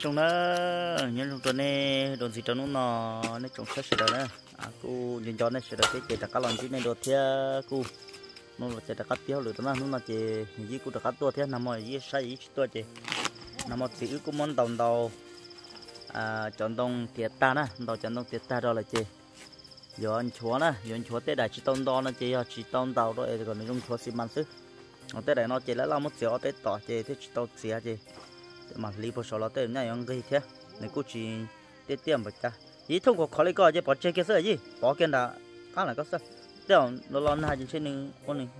trong đó nhân trong tuần này đồn gì trong nó trồng sách sửa đó cô nhìn cho nó sửa đó cái đặt các lần chứ này đồ thia cô nó là đặt các tiêu rồi tao nó chỉ gì cô đặt các tua thia nằm ở gì sai gì tua chỉ nằm ở chỉ cô muốn đầu chọn đông tiệt ta nè đầu chọn đông tiệt ta đó là chỉ giờ anh chúa tết đại chỉ tông đó nó chỉ tông đầu đó còn nó dùng chúa xi măng chứ tết đại nó chỉ là làm một xíu tết tỏ chỉ tết chỉ tông xíu chỉ mà lý bộ số là tết này ông cái thế này cũng chỉ tết tiêm vậy ta ý thông qua khó lấy coi chứ bỏ chơi cái gì bỏ cái đã các là có sao thế nó lon hai trên này con này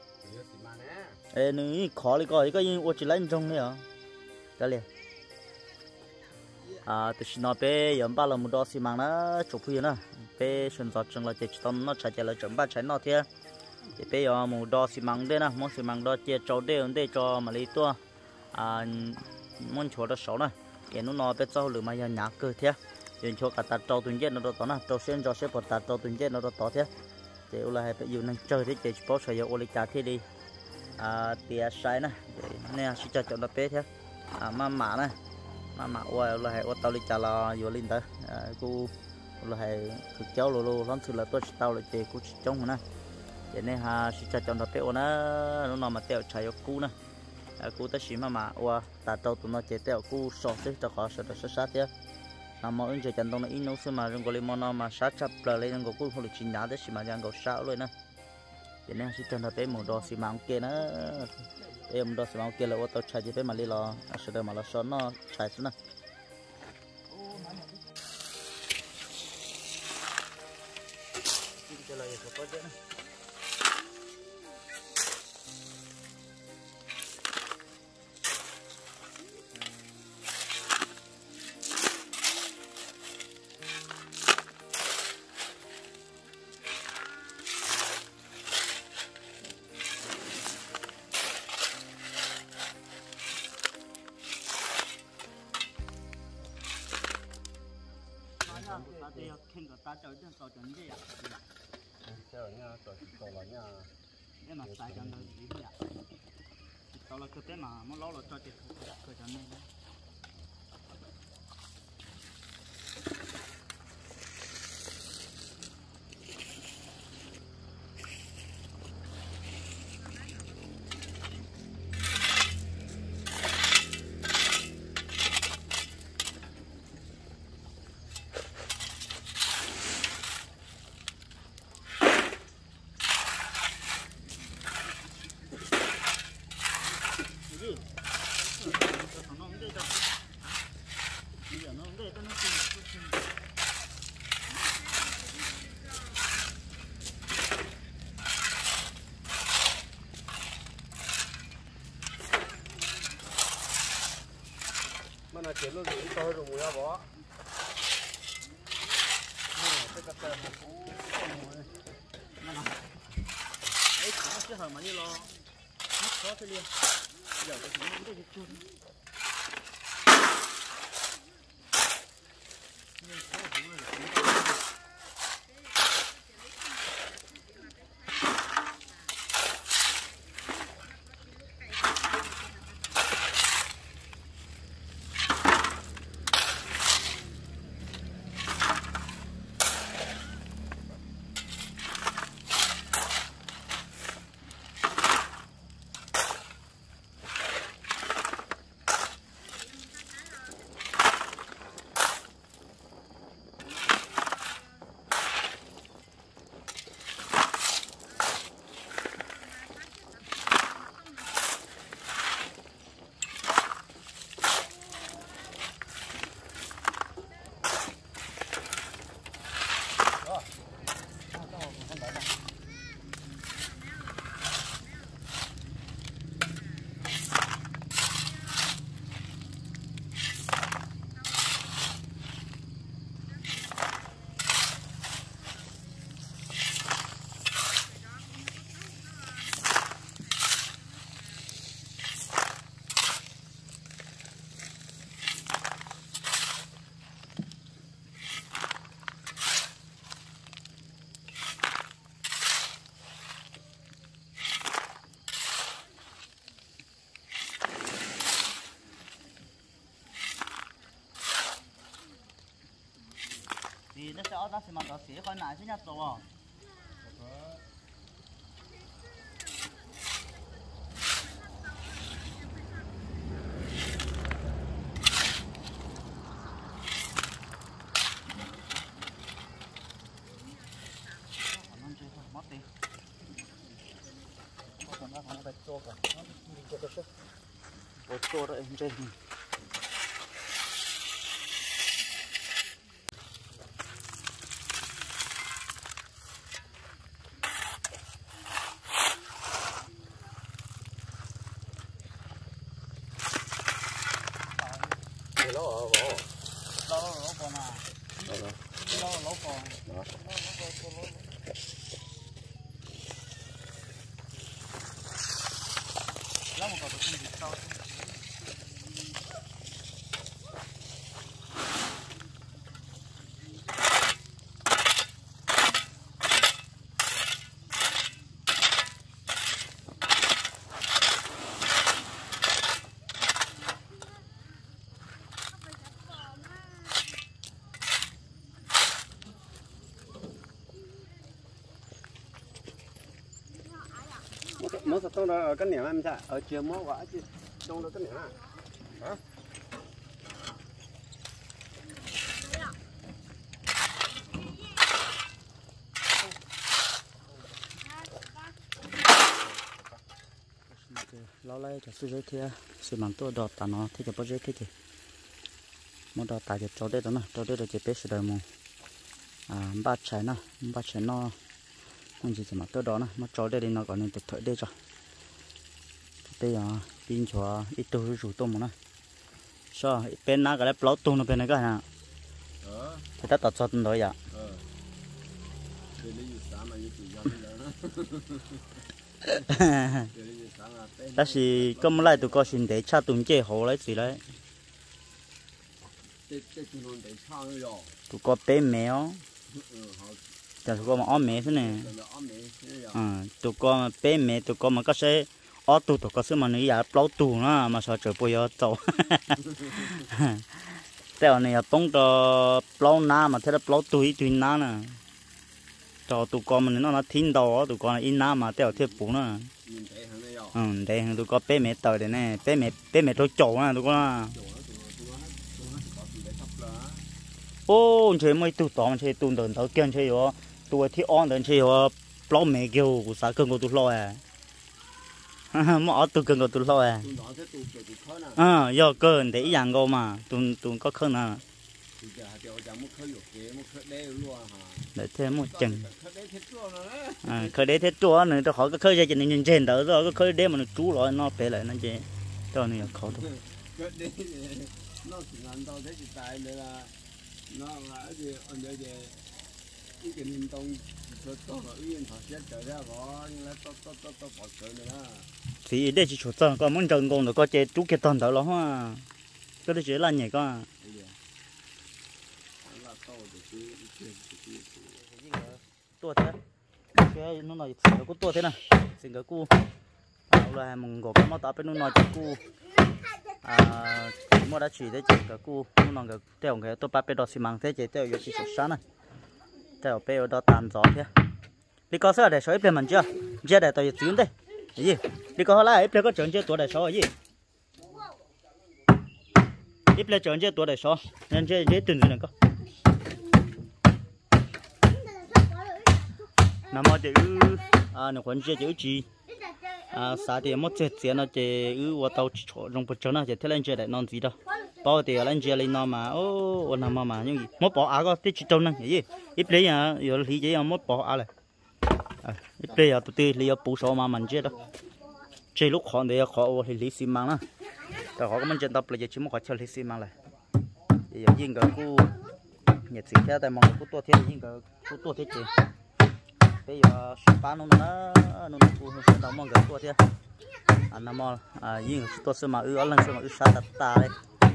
này khó lấy coi cái gì我只来种的这里từ nó bé giờ ba lần một đo xi măng nó chụp phi nữa bé xuân giọt trồng là chỉ tôm nó chạy là chấm ba trái nó thế thì bé giờ một đo xi măng đây nè món xi măng đó chia trâu đây cho mà lấy tua món chỗ đó xấu nè cái nó bé trâu lửa mà giờ nhả cơ thế giờ chỗ cả tạt trâu tuần chết nó đó tao nè trâu sen cho xếp vào tạt trâu tuần chết nó đó tao thế thì là hay phải dùng năng chơi thế chỉ bảo sử dụng ô lịch trà thế đi tia sai nè nè sẽ cho nó bé thế mà nè mà ôi là hay tao đi trả là vô linh tới cô là hay thực cháu lô lắm sự là tôi tao là chơi cô chống nè vậy nên sẽ cho nó teo nó nằm mà teo chạy cô nè cô ta chỉ mà ôi ta tao tụi nó chơi teo cô sọt chứ cho khó sợ nó sát thế nằm mà ứng chơi chân tông nó in nấu xưa mà trong cái món mà sát chập là lên trong cô không được chín đá đấy chỉ mà đang gọt sáo luôn nè vậy nên sẽ cho nó teo một đo xi măng kia nó em đó xem kia là ô tô chạy về mà đi lo sẽ được mà là son nó chạy xuống nè khen của ta chơi trên tàu chuẩn gì ạ? Chơi nha, tàu là nha. Em mà sai cho nó gì vậy? Tàu là cơ mà muốn lâu là cho chị cơ cho nên. Nó chỉ luôn những tôi rồi mua bỏ. Cái cắt tơ nó ấy nó chưa hở mà đi lo nó khó thế liền giờ cái chúng nó cũng được chôn thì nó sẽ ở đó xi măng đó xí khỏi nãy chứ nhát rồi cho đó em trên lỗ còn à lỗ còn lỗ một còn không gì sau mới sao đó cái nẻo em sao ở chiều mới quả chứ trong đó cái nẻo hả lo lấy cho suy thế suy mặn tôi đọt ta nó thế cho bao giờ thế thì muốn đọt ta cho đây đó nè cho đây là chỉ biết sự đời mù ba trái nó không chỉ mà tôi đó nè mà cho đây thì nó còn nên tự thổi đây cho đây là pin cho ít tôi rủ tôm mà nè sao bên nào cái này plau tôm nó bên này cái hả thì ta tập cho tôm rồi vậy đó là có một lại tụi con xin để cha tụi chơi hồ lấy gì đấy tụi con bé mèo tụi con mà ôm mẹ thế này tụi con bé mẹ tụi con mà có sẽ ó tụi con sẽ mà nghĩ là plau tụi nó mà sao trời bây giờ tàu tao này là bông cho plau na mà thế là plau tụi na nè cho tụi con mình nó thính đầu tụi con in na mà tao thiết bún nè đây tụi con bé mẹ tàu đây nè bé mẹ trôi trâu nè tụi con ô chơi mấy tụi tao chơi tụi đợn tao kiên chơi rồi tụi thì on đợn chơi rồi plau mẹ kêu của sao cơn của tụi lo à mà ở tụi cơn của tụi lo à do cơn để dạng cô mà tụi có cơn à để thêm một chừng khơi đế thế chua nữa tôi hỏi cái khơi ra cho nên trên đó rồi cái khơi đế mà nó chú rồi nó phải lại nó chơi cho nên khó thôi nó chỉ làm đâu thế thì tại là nó là gì anh vậy cái运动做了语言学习做了我应该都保持的啦。 thì để chỉ chủ trương có muốn trồng công được có chế chú cái toàn đó lo ha cái đấy chỉ là nhảy con tua thế cái nó nói nó có tua thế này xin cái cu là mùng gỗ cái mỏ tao bên nó nói cái cu mua đã chỉ để chỉ cái cu nó nói cái teo cái tôi bắt bên đó xi măng thế chỉ teo chỉ sốt sáng này teo bên đó tàn gió thế đi có sao để soi bên mình chưa chưa để tôi chuyển đây gì đi có lại bên có chọn chưa tuổi để soi gì ít lên chọn chưa tuổi để soi nên chưa dễ từng rồi nè con nằm ở chữ nó còn chữ gì xã thì mất tiền nó chỉ ở tàu chỗ trong bờ chỗ nó chỉ thế lên chơi để non gì đâu bao tiền lên chơi lên nó mà ô nằm mà những gì mất bỏ có tí trâu nè gì ít lấy giờ thì chỉ mất bỏ này ít lấy tụi tôi lấy bù số mà mình chơi đâu chơi lúc họ để họ thì lấy xi măng áแต่họ có mình chơi tập là chỉ muốn họ chơi lấy xi măng này giờ riêng cái cu nhiệt xịt theo tại mong cu tua theo riêng cái cu tua theo chơi bây giờ bán nó cu nó đâu mong cái tua theo anh nằm riêng tua sữa mà ở lần sữa mà sa ta đây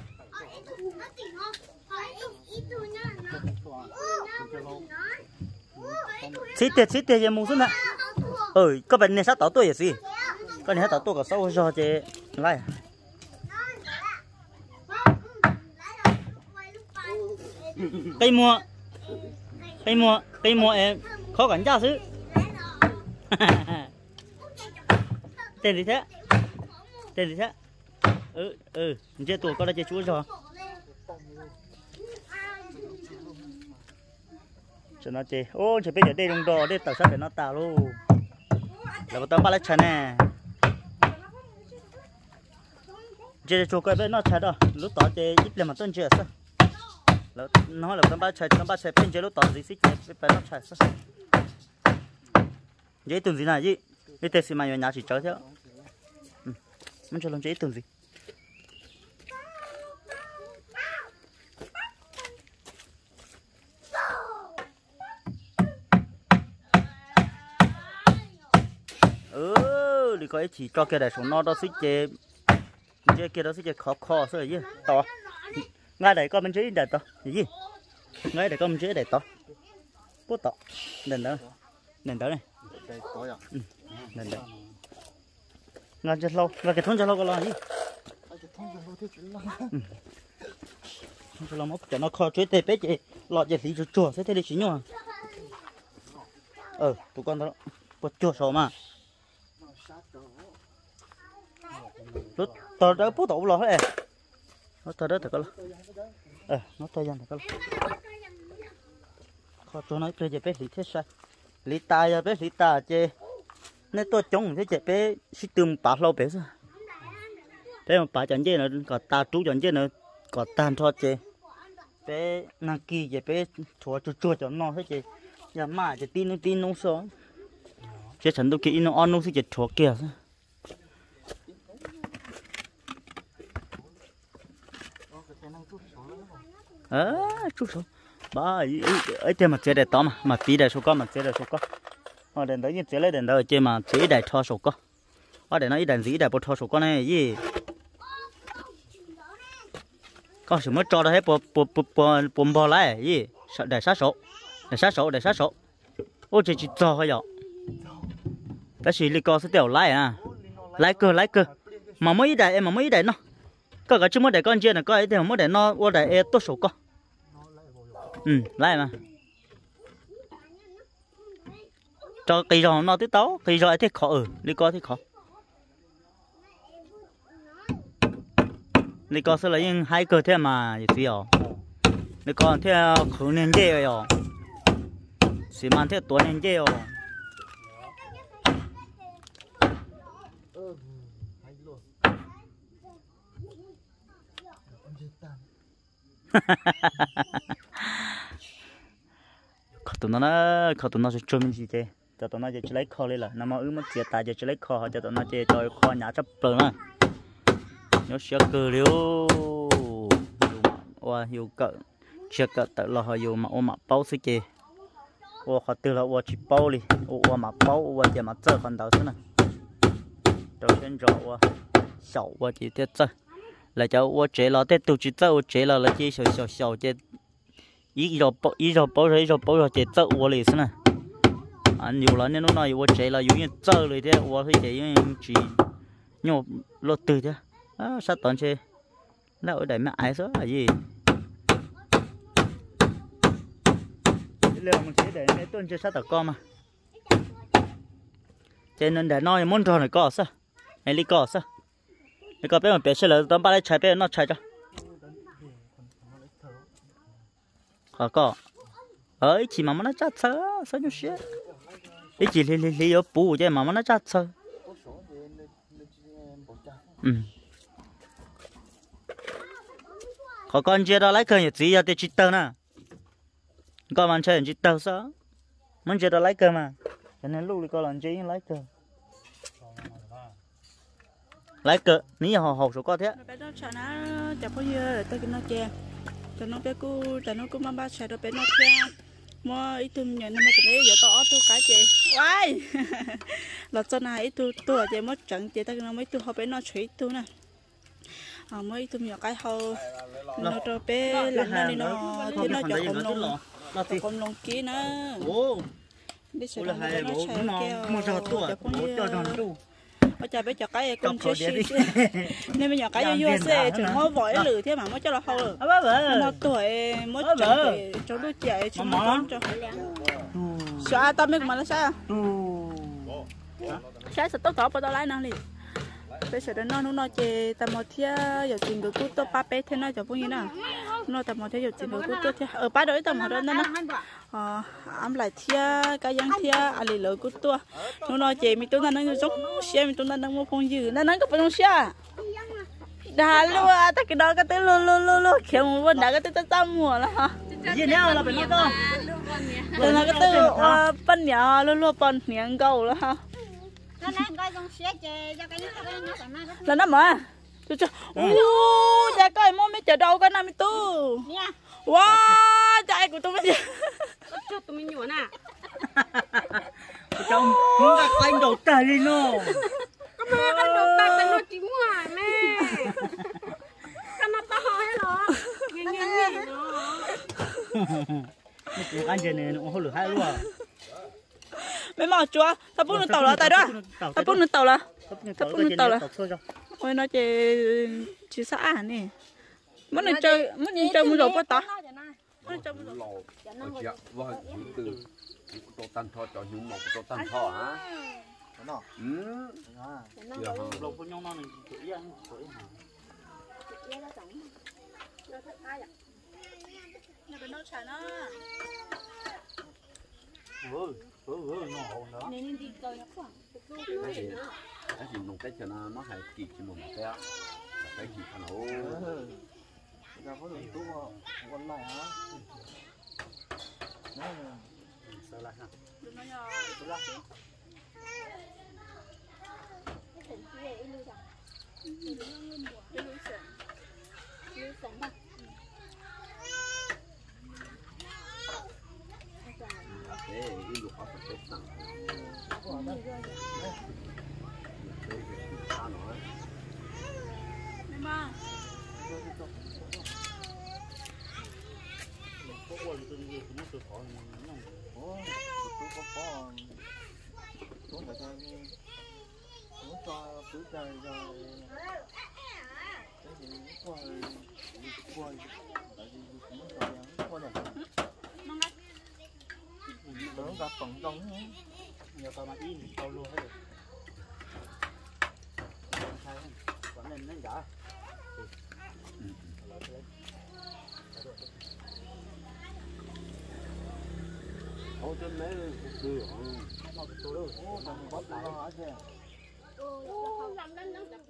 xịt tiền giờ mua xuống nè các bạn này sao tao tôi gì cái này tao tôi có sâu cho chị lại cây mua cây mua em khó cảnh gia sứ tên gì thế chơi tuổi có đã chơi chúa rồi cho nó chơi ô chơi bây giờ đây đồng đồ đây tạo sao để nó tạo luôn là một tấm ba lá chắn nè chơi chúa coi bên nó chắn đó lúc đó chơi ít lên mà tuân chơi sao nó là tấm ba chạy bên chơi lúc đó gì xích bên nó chạy sao dễ tuần gì này gì cái tên gì mà nhà chỉ chơi thế muốn cho làm dễ tuần gì thì có chỉ cho cái này xuống nó đó xích chơi kia đó xích chơi khó sao vậy to ngay đây con mình chơi để to gì ngay đây con mình chơi để to bút to nền đó này nền đấy ngay chân lâu ngay cái thôn chân lâu có lo gì thôn chân lâu mốc cho nó khó chơi tê bé chị lọt về lý chùa sẽ thế đi chỉ nhau tụi con đó bút chùa số mà lúc tao đã bút tụ lo hết nó tao đó thật lo nó tao dần thật lo khó cho nó chơi bé lý thế sao lý ta ya bé lý ta chơi nên tôi chống thế chơi bé sĩ tươm bạc lâu bé sao thế mà bà chẳng chơi nữa có ta chú chẳng chơi nữa có tan cho chơi bé năng kỳ chơi bé chua cho nó thế chơi giờ mà chơi tin nó sao chơi chẳng đâu kia nó on nó sẽ chơi chua kia chút số ba ấy chơi mà chơi để to mà tí để số con mà chơi để số con đền đấy như chơi lấy đền đấy chơi mà chơi để cho số con để nó đền gì để bột cho số con này gì con chỉ mới cho đó hết bồn bò lại gì để sát số ôi chỉ cho thôi vậy cái gì con sẽ tiểu lại cơ mà mấy đại em mà mấy đại nó có cái chứ mới để con chơi này có ấy thì mới để nó ô để tốt số con lại mà cho cây rau nó tới táo cây rau thế khó đi coi thế khó đi coi sẽ lấy những hai cơ thế mà gì à đi coi theo khử nên dễ rồi xí man theo tuổi nên dễ rồi khó tụi nó sẽ chôm gì thế cho tụi nó chỉ lấy kho lên là nó mà mất tiền tài chỉ lấy kho cho tụi nó chỉ cho kho nhà chấp bờ mà nó sẽ cười liu và hiểu cỡ sẽ cỡ tự lo họ hiểu mà ôm mà bao xí chê họ từ là chỉ bao đi mà bao chỉ mà chơi còn đầu thế này đầu tiên rồi sầu chỉ thế chơi là cháu chế là thế tụi chỉ chơi chế là chỉ sầu chế ý rồi bao chế chơi liền thế này anh nhiều lần nên nó nói chế là dùng chơi rồi thế thì chế chỉ nhau lột từ thế sao toàn chế là ở đây mà ai số là gì liệu mình chế để mấy tuần chơi sát tờ con mà cho nên để nói muốn trò này có sao này đi có sao này có bé mà bé sẽ là tấm ba lấy trái bé nó trái cho có ấy chỉ mà nó chát sao như thế ấy chỉ li ở bù chứ mà nó chát sao có con chơi đó lấy cờ gì giờ thì chỉ tơ nè con bạn chơi chỉ tơ sao muốn chơi đó lấy cờ mà cho nên lúc đi con làm chơi lấy cờ ní họ số con thế bé nó chả nó chả có gì tới cái nó chè cho nó bé cô mang ba chè đó bé nó chè mua ít tôm nhện nó mà cũng giờ to tôi cái chè quay là cho này ít tôi chè mất trận chè tới nó mấy tôi họ bé nó chửi tôi nè mấy tôm nhỏ cái hầu nó cho bé làm nó đi nó thì nó chọn con lông kia nữa biết sao nó chè keo bây giờ bây giờ cái con chơi xí nên bây giờ cái vô xe chúng nó vội lử thế mà mới cho là hậu lử nó tuổi mới chuẩn cháu đôi trẻ chúng nó cho sao tao biết mà nó sao sao sẽ tốt tốt tao lấy nó đi bây giờ nó chơi tao một thia giờ chuyện của cô tôi ba bé thế nó cho bao nhiêu nào nó tao một thia giờ chuyện của cô tôi ở ba đứa tao một đứa nó ám lại thia cái giang thia anh lấy lỡ của tôi nó chơi mình tôi nó giống xe mình tôi nó mua phong dữ nó có phong xe đà luôn à tất cái đó cái tên luôn kiểu một vấn đề cái tên tao mua là hả gì nữa là phải nói đâu tên là cái tên phân nhỏ luôn phân miệng cầu là hả là nó mà cho cha coi mua mấy chợ đâu cái năm tu wow cha của tôi bây giờ cho tụi mình nhổ nè trong không gặp anh đầu trời đi nó có mà cái đầu tay cái nó chỉ mua mẹ cái nó to hết rồi nghe nó anh chơi này nó không được hay luôn mấy mỏ chúa tao bút nó tàu là tại đó tao bút nó tàu là ôi nó chỉ xã nè muốn nhìn chơi muốn rồi bắt tao tổ tan thọ cho những một tổ tan thọ hả? lồng con nhông nó này tuổi ăn tuổi hả? nó chả nó nó nên đi coi nó khoảng cái gì nông cái cho nó hay kịp cho một cái á cái gì thằng nó ra có đường tú con này hả sao lại hả nó nhỏ thế đi lục họ phải tặng mà có quần từ gì cũng từ khỏi nó tú có tú là cho nó cho tú chơi rồi cái gì qua tại vì cũng cho nó qua này nó gặp phần đông nhiều tao mà in tao luôn hết rồi vẫn nên giả ô trên mấy nó tôi đâu thằng bắp nó hả chứ làm đến